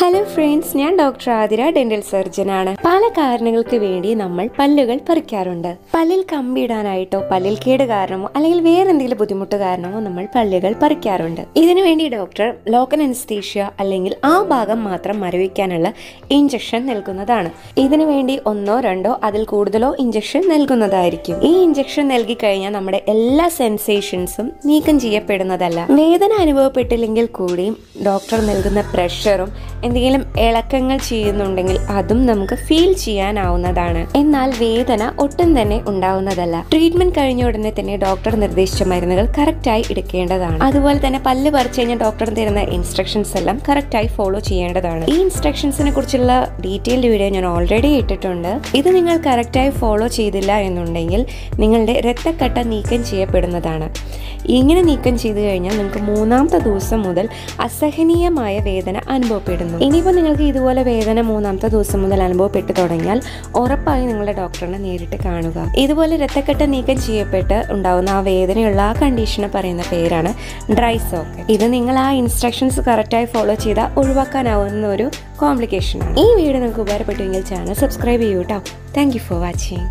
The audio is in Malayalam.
ഹലോ ഫ്രണ്ട്സ്, ഞാൻ ഡോക്ടർ ആതിര, ഡെന്റൽ സർജനാണ്. പല കാരണങ്ങൾക്ക് വേണ്ടി നമ്മൾ പല്ലുകൾ പറിക്കാറുണ്ട്. പല്ലിൽ കമ്പിയിടാനായിട്ടോ പല്ലിൽ കേട് കാരണമോ അല്ലെങ്കിൽ വേറെ എന്തെങ്കിലും ബുദ്ധിമുട്ട് കാരണമോ നമ്മൾ പല്ലുകൾ പറിക്കാറുണ്ട്. ഇതിനു വേണ്ടി ഡോക്ടർ ലോക്കൽ അനസ്തീഷ്യ അല്ലെങ്കിൽ ആ ഭാഗം മാത്രം മരവിക്കാനുള്ള ഇഞ്ചക്ഷൻ നൽകുന്നതാണ്. ഇതിനു വേണ്ടി 1, 2 അതിൽ കൂടുതലോ ഇഞ്ചക്ഷൻ നൽകുന്നതായിരിക്കും. ഈ ഇഞ്ചക്ഷൻ നൽകി കഴിഞ്ഞാൽ നമ്മുടെ എല്ലാ സെൻസേഷൻസും നീക്കം ചെയ്യപ്പെടുന്നതല്ല. വേദന അനുഭവപ്പെട്ടില്ലെങ്കിൽ കൂടിയും ഡോക്ടർ നൽകുന്ന പ്രഷറും എന്തെങ്കിലും ഇളക്കങ്ങൾ ചെയ്യുന്നുണ്ടെങ്കിൽ അതും നമുക്ക് ഫീൽ ചെയ്യാനാവുന്നതാണ്. എന്നാൽ വേദന ഒട്ടും തന്നെ ഉണ്ടാവുന്നതല്ല. ട്രീറ്റ്മെന്റ് കഴിഞ്ഞ ഉടനെ തന്നെ ഡോക്ടർ നിർദ്ദേശിച്ച മരുന്നുകൾ കറക്റ്റായി എടുക്കേണ്ടതാണ്. അതുപോലെ തന്നെ പല്ല് പറിച്ചു കഴിഞ്ഞാൽ ഡോക്ടർ തരുന്ന ഇൻസ്ട്രക്ഷൻസ് എല്ലാം കറക്റ്റായി ഫോളോ ചെയ്യേണ്ടതാണ്. ഈ ഇൻസ്ട്രക്ഷൻസിനെ കുറിച്ചുള്ള ഡീറ്റെയിൽഡ് വീഡിയോ ഞാൻ ഓൾറെഡി ഇട്ടിട്ടുണ്ട്. ഇത് നിങ്ങൾ കറക്റ്റായി ഫോളോ ചെയ്തില്ല എന്നുണ്ടെങ്കിൽ നിങ്ങളുടെ രക്തക്കട്ട നീക്കം ചെയ്യപ്പെടുന്നതാണ്. ഇങ്ങനെ നീക്കം ചെയ്തു കഴിഞ്ഞാൽ നിങ്ങൾക്ക് 3ാമത്തെ ദിവസം മുതൽ അസഹനീയമായ വേദന അനുഭവപ്പെടുന്നു. ഇനിയിപ്പോൾ നിങ്ങൾക്ക് ഇതുപോലെ വേദന 3ാമത്തെ ദിവസം മുതൽ അനുഭവപ്പെട്ടു തുടങ്ങിയാൽ ഉറപ്പായി നിങ്ങളുടെ ഡോക്ടറിനെ നേരിട്ട് കാണുക. ഇതുപോലെ രക്തക്കട്ട നീക്കം ചെയ്യപ്പെട്ട് ഉണ്ടാവുന്ന ആ വേദനയുള്ള ആ കണ്ടീഷനെ പറയുന്ന പേരാണ് ഡ്രൈ സോക്കറ്റ്. ഇത് നിങ്ങൾ ആ ഇൻസ്ട്രക്ഷൻസ് കറക്റ്റായി ഫോളോ ചെയ്താൽ ഒഴിവാക്കാനാവുന്ന ഒരു കോംപ്ലിക്കേഷനാണ്. ഈ വീഡിയോ നിങ്ങൾക്ക് ഉപകാരപ്പെട്ടുവെങ്കിൽ ചാനൽ സബ്സ്ക്രൈബ് ചെയ്യൂ കേട്ടോ. Thank you for watching.